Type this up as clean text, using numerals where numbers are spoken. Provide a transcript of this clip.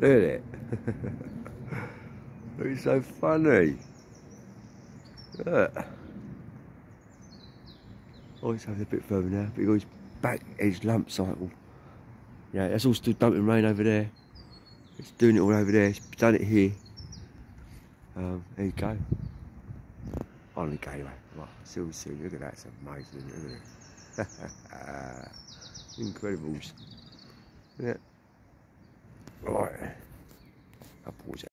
Look at it. It's so funny. Look. Oh, it's over a bit further now, but he's back edge lump cycle. Yeah, that's all still dumping rain over there. It's doing it all over there. It's done it here. There you go. On the go anyway. Right, Silver Sea, look at that, it's amazing, isn't it? Incredibles. Yeah. Right. I'll pause it.